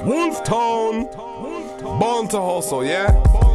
Wolftown, born to hustle, yeah.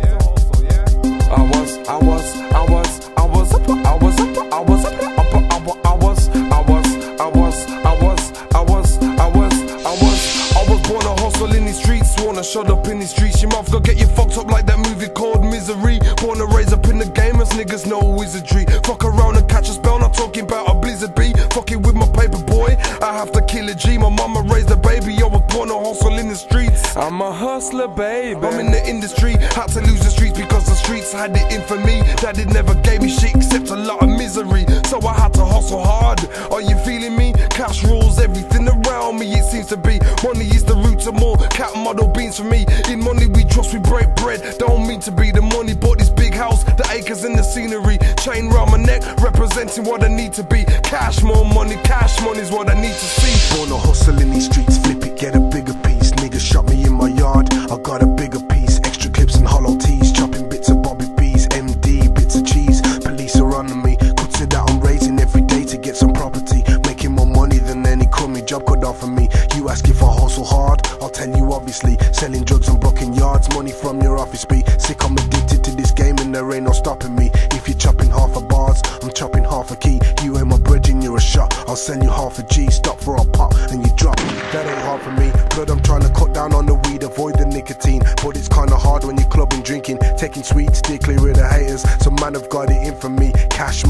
I was born to hustle in these streets, wanna shut up in these streets. Your mouth gonna get you fucked up like that movie called Misery. Born to raise up in the game as niggas know wizardry. Fuck around and catch a spell, not talking about a blizzard bee. Fucking with my paper boy, I have to kill a G. My mama raised a baby, I was born to hustle in the streets. I'm a hustler, baby. I'm in the industry, had to lose the streets because the streets had it in for me. Daddy never gave me shit except a lot of misery, so I had to hustle hard. Are you feeling me? Cash rules everything around me, it seems to be. Money is the root to more, cat model beans for me. In money we trust, we break bread. Don't mean to be the money, bought this big house, the acres and the scenery. Chain round my neck, representing what I need to be. Cash money's what I need to see. Born to hustle in these streets, flip it, get a bigger piece. Niggas shot me in my yard, I got a bigger piece. Extra clips and hollow tees, chopping bits of Bobby B's, MD, bits of cheese. Police are on me, cuts it that I'm raising every day to get some property. Making more money than any crummy job could offer me. You ask if I hustle hard, I'll tell you obviously. Selling drugs and blocking yards, money from your office be. Sick, I'm addicted to this game and there ain't no stopping me. If you're chopping half a bars, I'm chopping half a key. You ain't my bridging, you're a shot, I'll sell you half a G. Stop for a pop and you drop, that ain't hard for me. Blood, I'm trying to cut down on the weed, avoid the nicotine. But it's kinda hard when you're clubbing, drinking, taking sweets, stay clear of the haters. Some man have got it in for me. Cash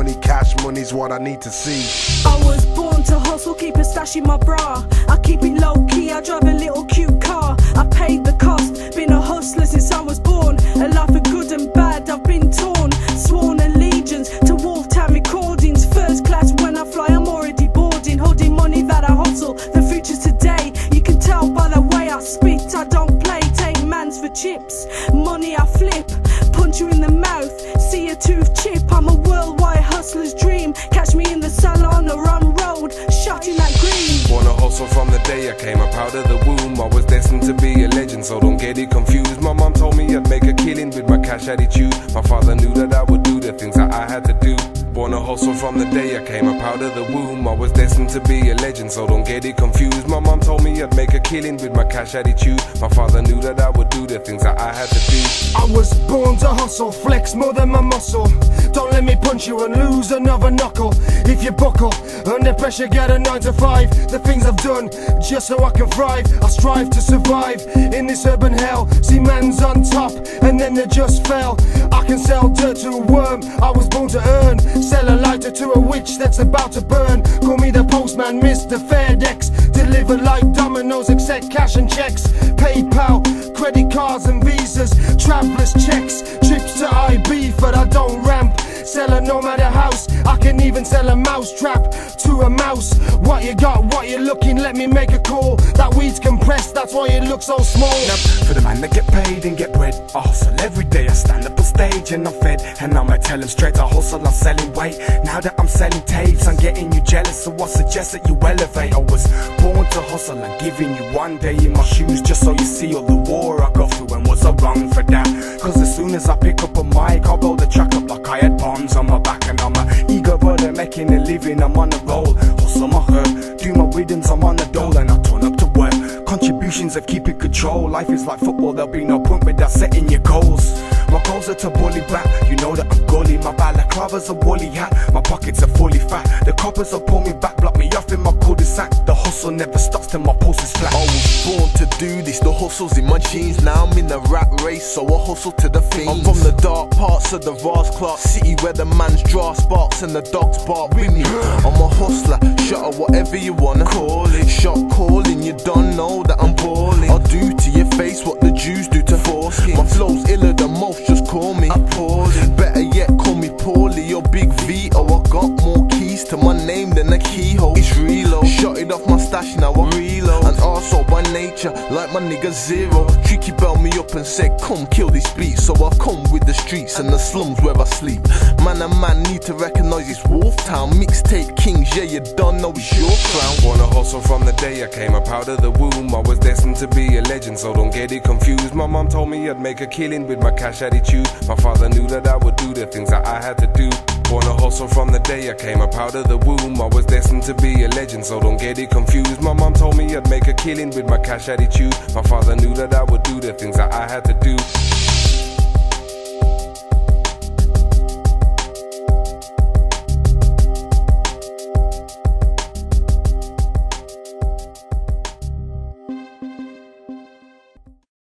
money's what I need to see. I was born to hustle, keep a stash in my bra. I keep it low key, I drive a little cute car. I paid the cost, been a hustler since I was born. A life of good and bad, I've been torn. Sworn allegiance to Wolftown recordings. First class when I fly, I'm already boarding. Holding money that I hustle, the future's today. You can tell by the way I spit, I don't play. Take mans for chips, money I flip. Punch you in the mouth, see a tooth chip. I'm a worldwide hustler's dream. Catch me in the salon or on road, shot in that green. Born to hustle from the day I came up out of the womb. I was destined to be a legend, so don't get it confused. My mom told me I'd make a killing with my cash attitude. My father knew that I would do the things that I had to do. Born to hustle from the day I came up out of the womb. I was destined to be a legend, so don't get it confused. My mom told me I'd make a killing with my cash attitude. My father knew that I would do the things that I had to do. I was born to hustle, flex more than my muscle. Don't let me punch you and lose another knuckle. If you buckle, under pressure get a 9 to 5. The things I've done, just so I can thrive. I strive to survive in this urban hell. See man's on top, and then they just fell. I can sell dirt to a worm, I was born to earn. Sell a lighter to a witch that's about to burn. Call me the postman, Mr. FedEx. Deliver like dominoes, accept cash and checks. PayPal, credit cards and visas. Travelers checks, trips to IB, but I don't ramp. Sell a nomad house, I can even sell a mouse trap to a mouse. What you got, what you looking, let me make a call. That weed's compressed, that's why it looks so small. Now, for the man that get paid and get bread, I hustle every day, I stand up on stage and I'm fed. And I'ma tell him straight, I hustle, I'm selling weight. Now that I'm selling tapes, I'm getting you jealous, so I suggest that you elevate. I was born to hustle, I'm giving you one day in my shoes, just so you see all the war I go through. And was I wrong for that? Cause as soon as I pick up a mic, I'll blow the track up like I had bombs on my back. And I'm a eager brother making a living, I'm on a roll. Hustle my hurt, do my rhythms, I'm on the dole. And I turn up to work, contributions of keeping control. Life is like football, there'll be no point without setting your goals. My goals are to bully back, you know that I'm gully. My balaclava's a woolly hat, my pockets are fully fat. The coppers will pull me back, block me off in my cul-de-sac. The hustle never stops till my pulse is flat. I was born to do this, the hustle's in my genes. Now I'm in the rat race, so I hustle to the fiends. I'm from the dark parts of the vast Clark City, where the man's draw sparks and the dogs bark with me. I'm a hustler, shot at whatever you wanna call it. Shot calling, you don't know that I'm balling. I'll do to your face what the Jews do to foreskin. My flow's iller than most, just call me appalling. Better yet, call me Paulie or Big Vito. I got more keys to my name than a keyhole. It's reload, shot it off my stash, now I reload. And also by nature, like my nigga Zero. Tricky belled me up and said, come kill this beat. So I come with the streets and the slums where I sleep. Man and man need to recognize it's Wolftown. Mixtape kings, yeah, you don't know it's your crown. Born to hustle from the day I came up out of the womb. I was destined to be a legend, so don't get it confused. My mom told me I'd make a killing with my cash attitude. My father knew that I would do the things that I had to do. Born a hustle from the day I came up out of the womb. I was destined to be a legend, so don't get it confused. My mom told me I'd make a killing with my cash attitude. My father knew that I would do the things that I had to do.